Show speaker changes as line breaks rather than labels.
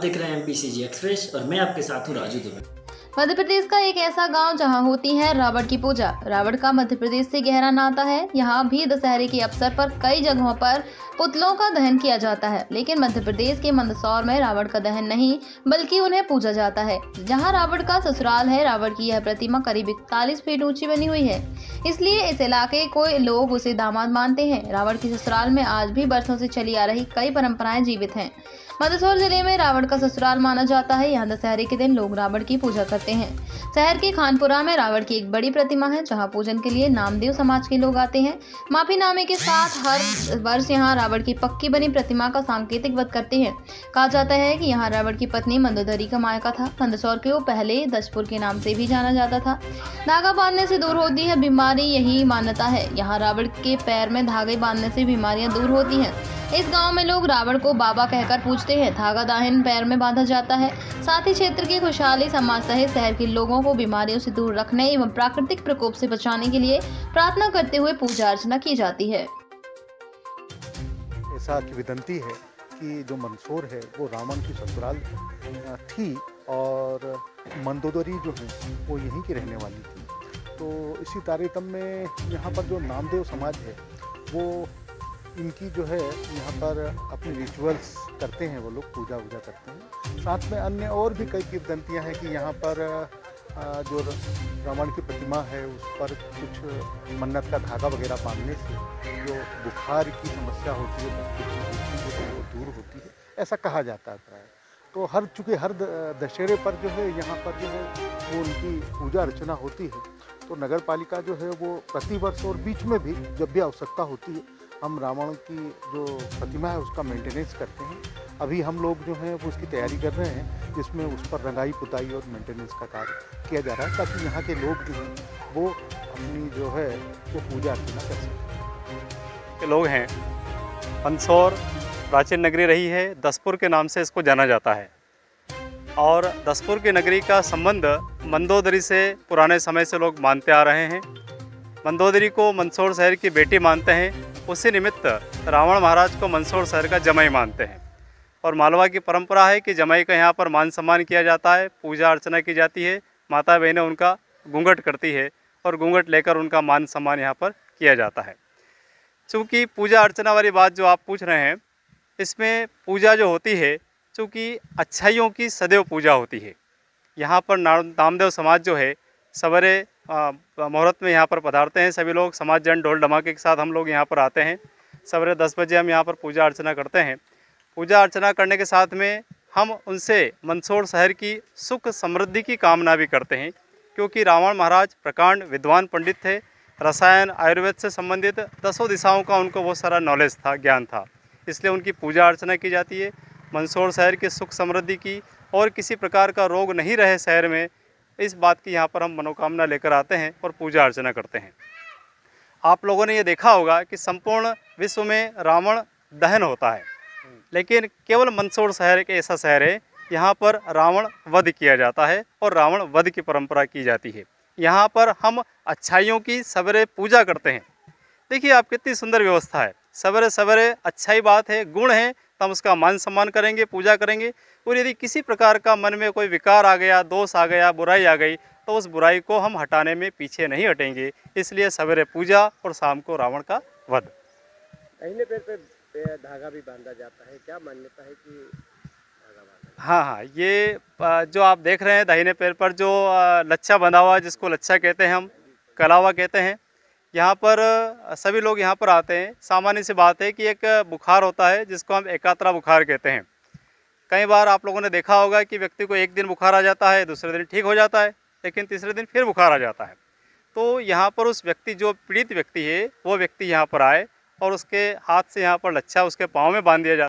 देख रहे हैं MPCG एक्सप्रेस और मैं आपके साथ हूँ राजू दुबे।
मध्य प्रदेश का एक ऐसा गांव जहां होती है रावण की पूजा। रावण का मध्य प्रदेश से गहरा नाता है। यहां भी दशहरे के अवसर पर कई जगहों पर पुतलों का दहन किया जाता है, लेकिन मध्य प्रदेश के मंदसौर में रावण का दहन नहीं बल्कि उन्हें पूजा जाता है। जहां रावण का ससुराल है, रावण की यह प्रतिमा करीब 41 फीट ऊंची बनी हुई है, इसलिए इस इलाके को लोग उसे दामाद मानते हैं। रावण के ससुराल में आज भी बरसों से चली आ रही कई परंपराएं जीवित हैं। मंदसौर जिले में रावण का ससुराल माना जाता है। यहाँ दशहरे के दिन लोग रावण की पूजा करते हैं। शहर के खानपुरा में रावण की एक बड़ी प्रतिमा है, जहाँ पूजन के लिए नामदेव समाज के लोग आते हैं। माफीनामे के साथ हर वर्ष यहाँ रावण की पक्की बनी प्रतिमा का सांकेतिक वध करते हैं। कहा जाता है कि यहाँ रावण की पत्नी मंदोदरी का मायका था। मंदसौर को पहले दशपुर के नाम से भी जाना जाता था। धागा बांधने से दूर होती है बीमारी, यही मान्यता है। यहाँ रावण के पैर में धागे बांधने से बीमारियां दूर होती हैं। इस गांव में लोग रावण को बाबा कहकर पूजते हैं। धागा दाहिन पैर में बांधा जाता है। साथ ही क्षेत्र की खुशहाली, समाज सहित शहर के लोगों को बीमारियों से दूर रखने एवं प्राकृतिक प्रकोप से बचाने के लिए प्रार्थना करते हुए पूजा अर्चना की जाती है।
ऐसा किंवदंती है कि जो मंदसौर है वो रावण की ससुराल थी और मंदोदरी जो है वो यहीं की रहने वाली थी। तो इसी तारतम्य में यहाँ पर जो नामदेव समाज है वो इनकी जो है यहाँ पर अपने रिचुअल्स करते हैं, वो लोग पूजा वूजा करते हैं। साथ में अन्य और भी कई किंवदंतियाँ हैं कि यहाँ पर जो रावण की प्रतिमा है उस पर कुछ मन्नत का धागा वगैरह बांधने से जो बुखार की समस्या होती है वो दूर होती है, ऐसा कहा जाता है। तो चूँकि हर दशहरे पर जो है यहाँ पर जो है वो उनकी पूजा अर्चना होती है, तो नगर पालिका जो है वो प्रतिवर्ष और बीच में भी जब भी आवश्यकता होती है हम रावण की जो प्रतिमा है उसका मेंटेनेंस करते हैं। अभी हम लोग जो हैं वो उसकी तैयारी कर रहे हैं, जिसमें उस पर रंगाई पुताई और मेंटेनेंस का कार्य किया जा रहा है, ताकि यहाँ के लोग जो हैं वो अपनी जो है वो पूजा अर्चना कर सकें।
के लोग हैं। मंदसौर प्राचीन नगरी रही है, दशपुर के नाम से इसको जाना जाता है और दशपुर की नगरी का संबंध मंदोदरी से पुराने समय से लोग मानते आ रहे हैं। मंदोदरी को मंदसौर शहर की बेटी मानते हैं। उसी निमित्त रावण महाराज को मंदसौर शहर का जमाई मानते हैं और मालवा की परंपरा है कि जमाई का यहाँ पर मान सम्मान किया जाता है, पूजा अर्चना की जाती है। माता बहनें उनका घूंघट करती है और घूंघट लेकर उनका मान सम्मान यहाँ पर किया जाता है। चूँकि पूजा अर्चना वाली बात जो आप पूछ रहे हैं, इसमें पूजा जो होती है, चूँकि अच्छाइयों की सदैव पूजा होती है। यहाँ पर नामदेव समाज जो है सवेरे मुहूर्त में यहाँ पर पधारते हैं। सभी लोग समाज जन ढोल धमाके के साथ हम लोग यहाँ पर आते हैं। सवेरे 10 बजे हम यहाँ पर पूजा अर्चना करते हैं। पूजा अर्चना करने के साथ में हम उनसे मंदसौर शहर की सुख समृद्धि की कामना भी करते हैं, क्योंकि रावण महाराज प्रकांड विद्वान पंडित थे। रसायन आयुर्वेद से संबंधित 10 दिशाओं का उनको बहुत सारा नॉलेज था, ज्ञान था, इसलिए उनकी पूजा अर्चना की जाती है। मंदसौर शहर की सुख समृद्धि की और किसी प्रकार का रोग नहीं रहे शहर में, इस बात की यहाँ पर हम मनोकामना लेकर आते हैं और पूजा अर्चना करते हैं। आप लोगों ने ये देखा होगा कि संपूर्ण विश्व में रावण दहन होता है, लेकिन केवल मंदसौर शहर एक ऐसा शहर है यहाँ पर रावण वध किया जाता है और रावण वध की परंपरा की जाती है। यहाँ पर हम अच्छाइयों की सवेरे पूजा करते हैं। देखिए आप, कितनी सुंदर व्यवस्था है। सवेरे सवेरे अच्छाई बात है, गुण है, तो हम उसका मान सम्मान करेंगे, पूजा करेंगे। और यदि किसी प्रकार का मन में कोई विकार आ गया, दोष आ गया, बुराई आ गई, तो उस बुराई को हम हटाने में पीछे नहीं हटेंगे। इसलिए सवेरे पूजा और शाम को रावण का वध।
दाहिने पैर पे धागा भी बांधा जाता है, क्या मान्यता है कि धागा बांधा?
हाँ, ये जो आप देख रहे हैं दाहिने पैर पर जो लच्छा बंधा हुआ, जिसको लच्छा कहते हैं, हम कलावा कहते हैं। यहाँ पर सभी लोग यहाँ पर आते हैं। सामान्य सी बात है कि एक बुखार होता है जिसको हम एकात्रा बुखार कहते हैं। कई बार आप लोगों ने देखा होगा कि व्यक्ति को एक दिन बुखार आ जाता है, दूसरे दिन ठीक हो जाता है, लेकिन तीसरे दिन फिर बुखार आ जाता है। तो यहाँ पर उस व्यक्ति, जो पीड़ित व्यक्ति है, वो व्यक्ति यहाँ पर आए और उसके हाथ से यहाँ पर लच्छा उसके पाँव में बांध दिया जाता है।